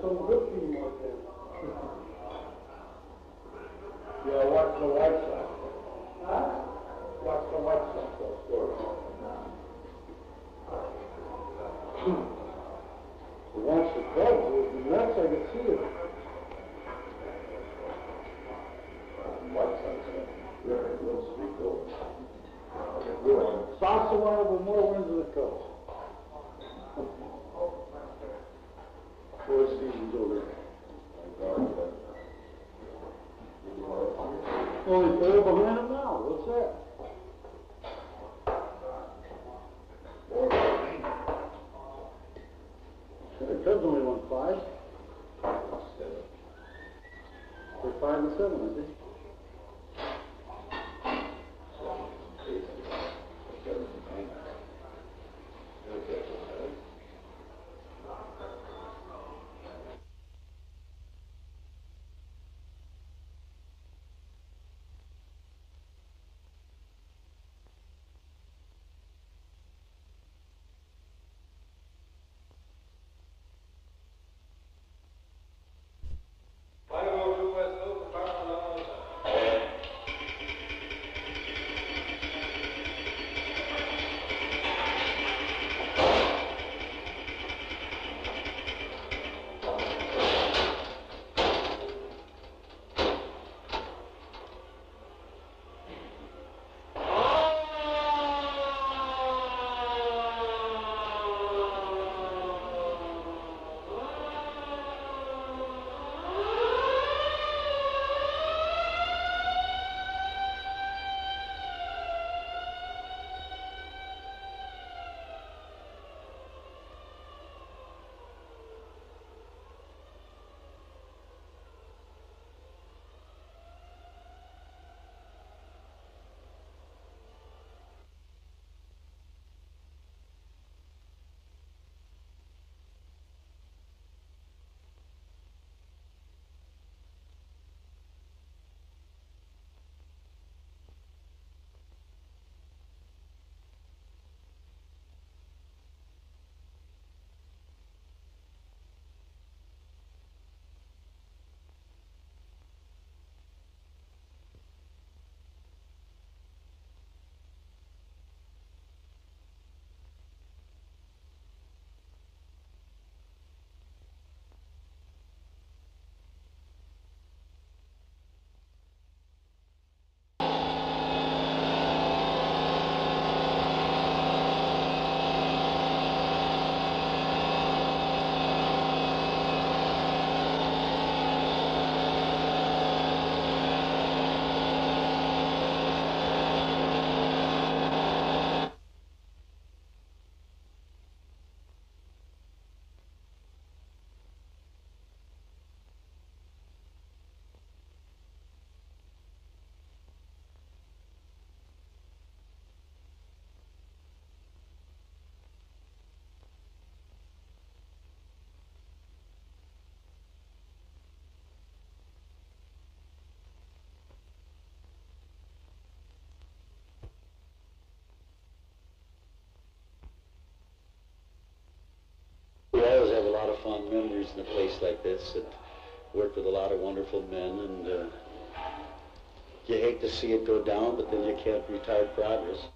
some good teamwork there. Yeah, watch the White Sox. Huh? Watch the White Sox, of course. Watch the Cubs. The Mets, I could see it. White Sox, very little speak over. Sox will wind up with more wins than the Cubs. 4 seasons over. Only 4 behind him now. What's that? The Cubs only won 5. They're 5-7, I think. I always have a lot of fond memories in a place like this. It worked with a lot of wonderful men, and you hate to see it go down, but then you can't retard progress.